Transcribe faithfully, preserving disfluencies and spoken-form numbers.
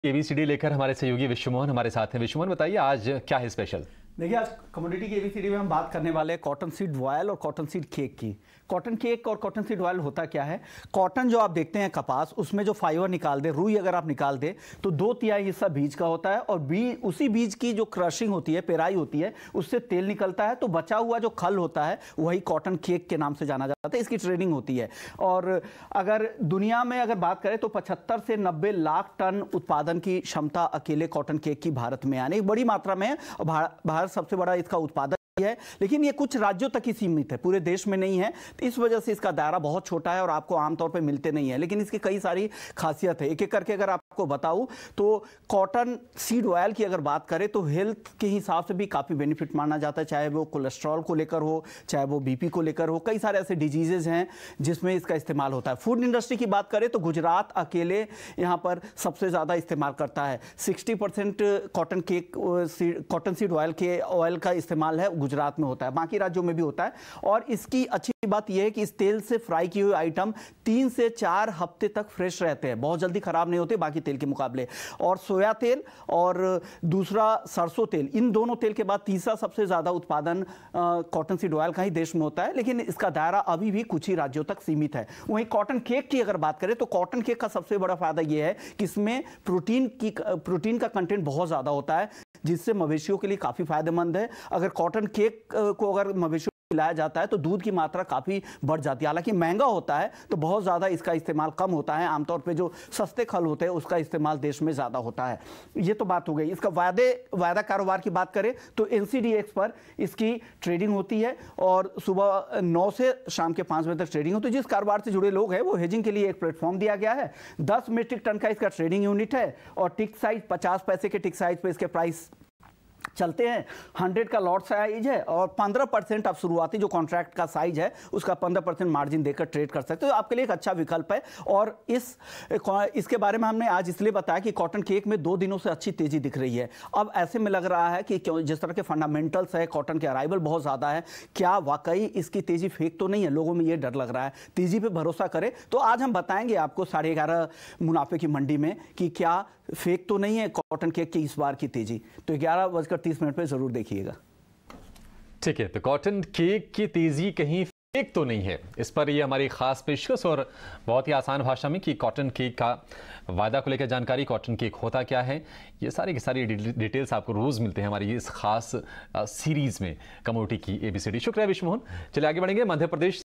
ABCD लेकर हमारे सहयोगी विश्वमोहन हमारे साथ हैं। विश्वमोहन, बताइए आज क्या है स्पेशल? देखिए, आज कमोडिटी की एबीसीडी में हम बात करने वाले हैं कॉटन सीड ऑयल और कॉटन सीड केक की। कॉटन केक और कॉटन सीड ऑयल होता क्या है? कॉटन जो आप देखते हैं कपास, उसमें जो फाइबर निकाल दे, रुई अगर आप निकाल दे तो दो तिहाई हिस्सा बीज का होता है और बीज उसी बीज की जो क्रशिंग होती है, पेराई होती है, उससे तेल निकलता है। तो बचा हुआ जो खल होता है वही कॉटन केक के नाम से जाना जाता है। इसकी ट्रेडिंग होती है और अगर दुनिया में अगर बात करें तो पचहत्तर से नब्बे लाख टन उत्पादन की क्षमता अकेले कॉटन केक की भारत में, यानी बड़ी मात्रा में है। भारत सबसे बड़ा इसका उत्पादक है, लेकिन ये कुछ राज्यों तक ही सीमित है, पूरे देश में नहीं है। तो इस वजह से इसका दायरा बहुत छोटा है और आपको आमतौर पे मिलते नहीं है, लेकिन इसकी कई सारी खासियत है। एक एक करके अगर आपको बताऊं तो कॉटन सीड ऑयल की अगर बात करें तो हेल्थ के हिसाब से भी काफ़ी बेनिफिट माना जाता है, चाहे वो कोलेस्ट्रॉल को लेकर हो, चाहे वो बीपी को लेकर हो। कई सारे ऐसे डिजीजेज हैं जिसमें इसका इस्तेमाल होता है। फूड इंडस्ट्री की बात करें तो गुजरात अकेले यहाँ पर सबसे ज़्यादा इस्तेमाल करता है। Sixty percent cotton cake cotton seed oil के ऑयल का इस्तेमाल है गुजरात में होता है, बाकी राज्यों में भी होता है। और इसकी अच्छी बात यह है कि इस तेल से फ्राई किए हुए आइटम तीन से चार हफ्ते तक फ्रेश रहते हैं, बहुत जल्दी खराब नहीं होते बाकी तेल के मुकाबले। और सोया तेल और दूसरा सरसों तेल, इन दोनों तेल के बाद तीसरा सबसे ज्यादा उत्पादन कॉटन सीड ऑयल का ही देश में होता है, लेकिन इसका दायरा अभी भी कुछ ही राज्यों तक सीमित है। वहीं कॉटन केक की अगर बात करें तो कॉटन केक का सबसे बड़ा फायदा यह है कि इसमें प्रोटीन की प्रोटीन का कंटेंट बहुत ज्यादा होता है, जिससे मवेशियों के लिए काफी फायदेमंद है। अगर कॉटन केक को अगर मवेशियों पिलाया जाता है तो दूध की मात्रा काफी बढ़ जाती है। हालांकि महंगा होता है तो बहुत ज्यादा इसका इस्तेमाल कम होता है, आमतौर पे जो सस्ते खल होते हैं उसका इस्तेमाल देश में ज्यादा होता है। ये तो बात हो गई। इसका वायदे वायदा कारोबार की बात करें तो एनसीडीएक्स पर इसकी ट्रेडिंग होती है और सुबह नौ से शाम के पाँच बजे तक ट्रेडिंग होती है। जिस कारोबार से जुड़े लोग हैं वो हेजिंग के लिए एक प्लेटफॉर्म दिया गया है। दस मीट्रिक टन का इसका ट्रेडिंग यूनिट है और टिक साइज पचास पैसे के टिक साइज पे इसके प्राइस चलते हैं। हंड्रेड का लॉट साइज है और पंद्रह परसेंट आप शुरुआती जो कॉन्ट्रैक्ट का साइज है उसका पंद्रह परसेंट मार्जिन देकर ट्रेड कर सकते हो। तो आपके लिए एक अच्छा विकल्प है। और इस इसके बारे में हमने आज इसलिए बताया कि कॉटन केक में दो दिनों से अच्छी तेजी दिख रही है। अब ऐसे में लग रहा है कि जिस तरह के फंडामेंटल्स है, कॉटन के अराइवल बहुत ज़्यादा है, क्या वाकई इसकी तेजी फेक तो नहीं है? लोगों में ये डर लग रहा है। तेजी पे भरोसा करें तो आज हम बताएंगे आपको साढ़े ग्यारह मुनाफे की मंडी में कि क्या फेक तो नहीं है कॉटन केक की इस बार की तेजी। तो ग्यारह बजकर तीस मिनट पे जरूर देखिएगा। ठीक है, तो कॉटन केक की तेजी कहीं फेक तो नहीं है, इस पर ये हमारी खास पेशकश और बहुत ही आसान भाषा में कि कॉटन केक का वायदा को लेकर जानकारी, कॉटन केक होता क्या है, ये सारी की सारी डिटेल्स आपको रोज मिलते हैं हमारी इस खास सीरीज में कमोडिटी की एबीसीडी। शुक्रिया विश्वमोहन। चलिए आगे बढ़ेंगे। मध्य प्रदेश